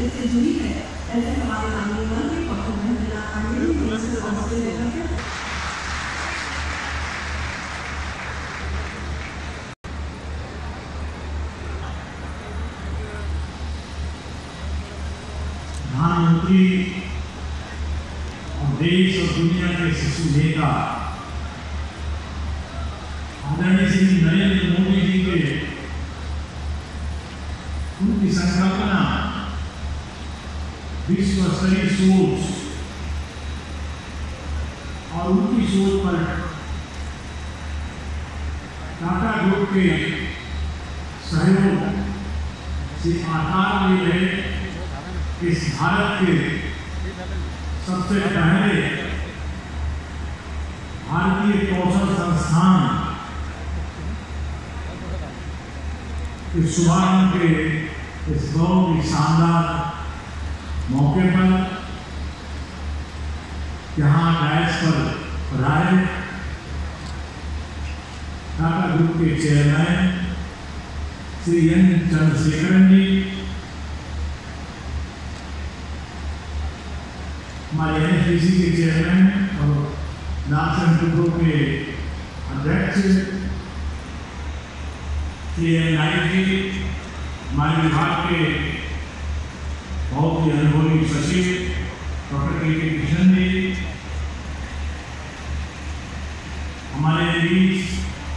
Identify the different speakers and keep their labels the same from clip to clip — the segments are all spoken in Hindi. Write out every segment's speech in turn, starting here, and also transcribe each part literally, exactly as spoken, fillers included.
Speaker 1: क्षेत्र से जुड़ी है, ऐसे हमारे माननीय मंत्री डॉक्टर महेंद्र नाथ पांडेय।
Speaker 2: प्रधानमंत्री और देश और दुनिया के शिशु नेता आदरणीय श्री नरेंद्र मोदी जी के उनकी संकल्पना विश्व स्तरीय सोच और उनकी सोच पर टाटा ग्रुप के सहयोग से आकार ले रहे इस भारत के सबसे पहले भारतीय कौशल संस्थान के शुभारंभ के इस बहुत ही शानदार मौके पर यहाँ डायस पर पधारे टाटा ग्रुप के चेयरमैन श्री एन चंद्रशेखरन जी, हमारे एन एस पी सी के चेयरमैन और नागसन टुकड़ों के अध्यक्ष श्री एन नायक जी, हमारे विभाग के बहुत ही अनुभवी सचिव डॉक्टर के के कृष्णन जी, हमारे बीच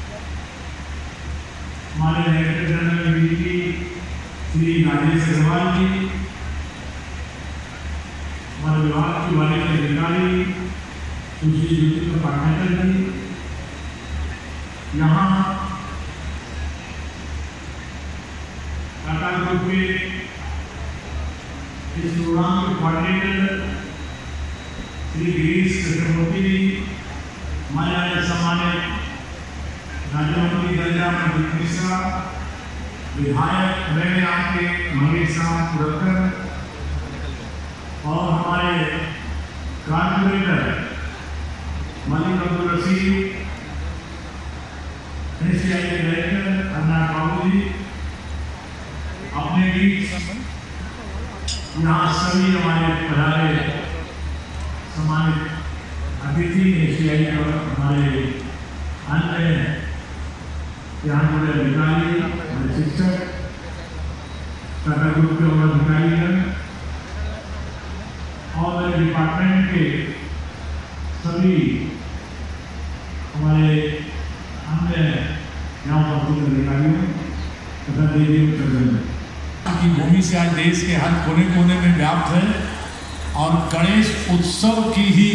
Speaker 2: हमारे director general D Shri Rajesh Agarwal ji, हमारे विभाग की वरिष्ठ अधिकारी सुश्री ज्योति पाटनेकर जी, यहाँ टाटा ग्रुप के इस प्रोग्राम के कोऑर्डिनेटर श्री गिरीश चक्रवर्ती जी, हमारे सम्मानित राज्य मंत्री दर्जामंद मिश्रा, विधायक मेरे आपके मंगेश राम पुरकर और हमारे corporator Malik Abdul Rashid, N C I के डायरेक्टर अन्ना बाबू जी, अपने बीच यहाँ सभी हमारे पधारे सम्मानित अतिथि एन सी आई और हमारे अन्य यहाँ जुड़े अधिकारी, हमारे शिक्षक, टाटा ग्रुप के और अधिकारीगण और मेरे डिपार्टमेंट के सभी हमारे अन्य यहाँ मौजूद अधिकारियों तथा देवी की भूमि से आज देश के हर कोने कोने में व्याप्त है और गणेश उत्सव की ही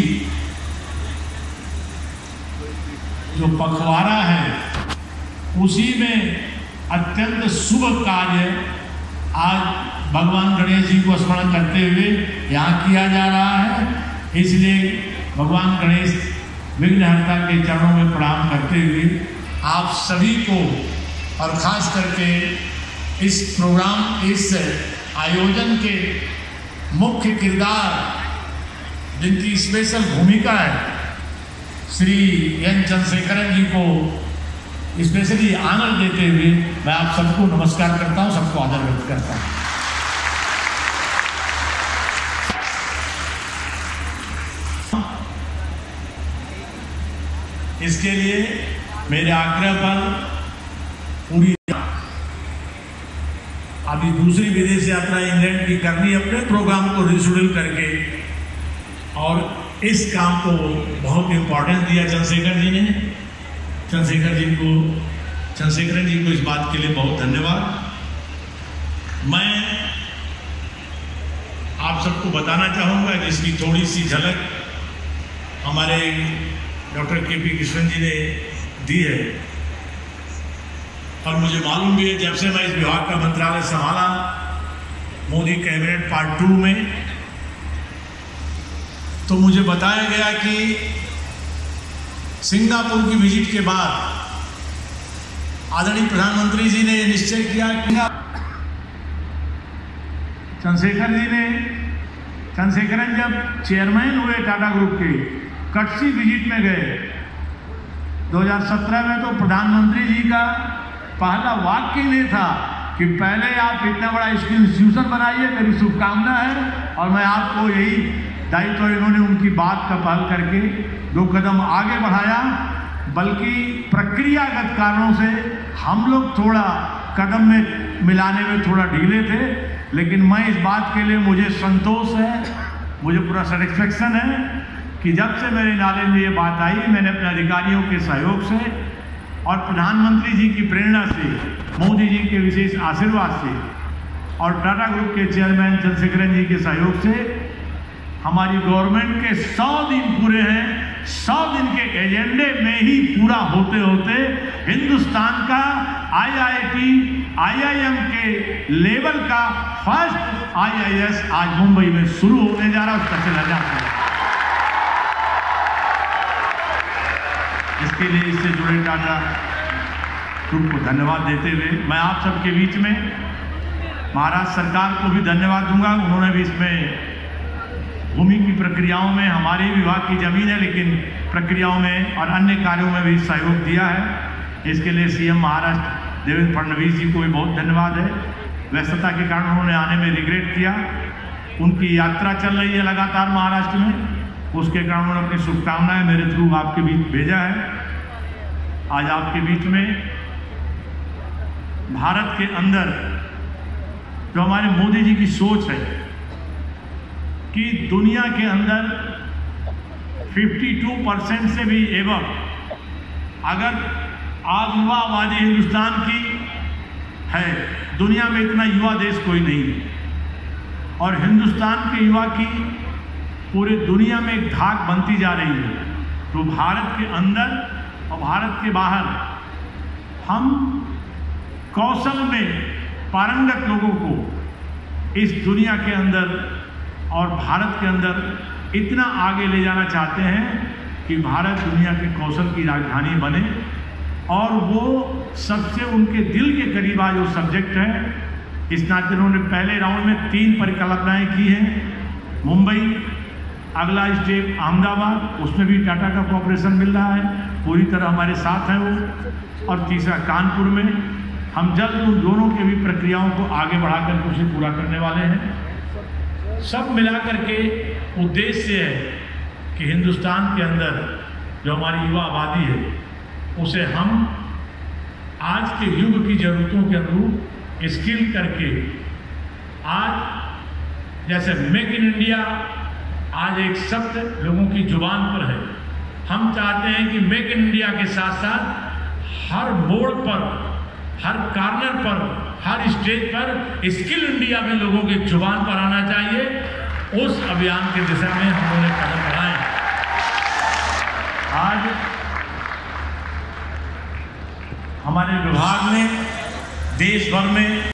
Speaker 2: जो पखवाड़ा है उसी में अत्यंत शुभ कार्य आज भगवान गणेश जी को स्मरण करते हुए यहाँ किया जा रहा है। इसलिए भगवान गणेश विघ्नहर्ता के चरणों में प्रणाम करते हुए आप सभी को और खास करके इस प्रोग्राम इस आयोजन के मुख्य किरदार जिनकी स्पेशल भूमिका है श्री एन चंद्रशेखरन जी को स्पेशली आनर देते हुए मैं आप सबको नमस्कार करता हूँ, सबको आदर व्यक्त करता हूँ। इसके लिए मेरे आग्रह पर पूरी अभी दूसरी विदेश यात्रा इंग्लैंड की करनी, अपने प्रोग्राम को रिशेड्यूल करके, और इस काम को बहुत इंपॉर्टेंस दिया चंद्रशेखर जी ने। चंद्रशेखर जी को चंद्रशेखरन जी को इस बात के लिए बहुत धन्यवाद। मैं आप सबको बताना चाहूँगा जिसकी थोड़ी सी झलक हमारे डॉक्टर के पी कृष्णन जी ने दी है, और मुझे मालूम भी है जब से मैं इस विभाग का मंत्रालय संभाला मोदी कैबिनेट पार्ट टू में, तो मुझे बताया गया कि सिंगापुर की विजिट के बाद आदरणीय प्रधानमंत्री जी ने निश्चय किया कि चंद्रशेखर जी ने चंद्रशेखरन जब चेयरमैन हुए टाटा ग्रुप के, कटसी विजिट में गए दो हज़ार सत्रह में, तो प्रधानमंत्री जी का पहला वाक्य नहीं था कि पहले आप इतना बड़ा इंस्टीट्यूशन बनाइए, मेरी शुभकामना है, और मैं आपको यही दायित्व, इन्होंने उनकी बात का पहल करके दो कदम आगे बढ़ाया, बल्कि प्रक्रियागत कारणों से हम लोग थोड़ा कदम में मिलाने में थोड़ा ढीले थे, लेकिन मैं इस बात के लिए मुझे संतोष है, मुझे पूरा सेटिस्फेक्शन है कि जब से मेरे नाले में ये बात आई, मैंने अपने अधिकारियों के सहयोग से और प्रधानमंत्री जी की प्रेरणा से, मोदी जी के विशेष आशीर्वाद से और टाटा ग्रुप के चेयरमैन चंद्रशेखरन जी के सहयोग से हमारी गवर्नमेंट के सौ दिन पूरे हैं। सौ दिन के एजेंडे में ही पूरा होते होते हिंदुस्तान का I I T, I I M के लेवल का फर्स्ट आई आई एस आज मुंबई में शुरू होने जा रहा है, उसका चला जाता है। इसके लिए इससे जुड़े टाटा ग्रुप को धन्यवाद देते हुए मैं आप सबके बीच में महाराष्ट्र सरकार को भी धन्यवाद दूंगा। उन्होंने भी इसमें भूमि की प्रक्रियाओं में, हमारे विभाग की जमीन है लेकिन प्रक्रियाओं में और अन्य कार्यों में भी सहयोग दिया है। इसके लिए सीएम महाराष्ट्र देवेंद्र फडणवीस जी को भी बहुत धन्यवाद है। व्यस्तता के कारण उन्होंने आने में रिग्रेट किया। उनकी यात्रा चल रही है लगातार महाराष्ट्र में, उसके कारण उन्होंने अपनी शुभकामनाएं मेरे थ्रू आपके बीच भेजा है। आज आपके बीच में भारत के अंदर जो हमारे मोदी जी की सोच है कि दुनिया के अंदर बावन परसेंट से भी एवं अगर आज युवा आबादी हिंदुस्तान की है, दुनिया में इतना युवा देश कोई नहीं है, और हिंदुस्तान के युवा की पूरे दुनिया में एक धाक बनती जा रही है। तो भारत के अंदर और भारत के बाहर हम कौशल में पारंगत लोगों को इस दुनिया के अंदर और भारत के अंदर इतना आगे ले जाना चाहते हैं कि भारत दुनिया के कौशल की राजधानी बने, और वो सबसे उनके दिल के करीब आज वो सब्जेक्ट है। इस नाते उन्होंने पहले राउंड में तीन परिकल्पनाएं की हैं। मुंबई, अगला स्टेप अहमदाबाद, उसमें भी टाटा का कॉपरेशन मिल रहा है, पूरी तरह हमारे साथ हैं वो, और तीसरा कानपुर में हम जल्द उन दोनों के भी प्रक्रियाओं को आगे बढ़ाकर उसे पूरा करने वाले हैं। सब मिलाकर के उद्देश्य है कि हिंदुस्तान के अंदर जो हमारी युवा आबादी है उसे हम आज के युग की ज़रूरतों के अनुरूप स्किल करके, आज जैसे मेक इन इंडिया आज एक शब्द लोगों की जुबान पर है, हम चाहते हैं कि मेक इन इंडिया के साथ साथ हर मोड़ पर, हर कॉर्नर पर, हर स्टेज पर स्किल इंडिया में लोगों की जुबान पर आना चाहिए। उस अभियान की दिशा में हम लोगों ने कदम बढ़ाए। आज हमारे विभाग ने देश भर में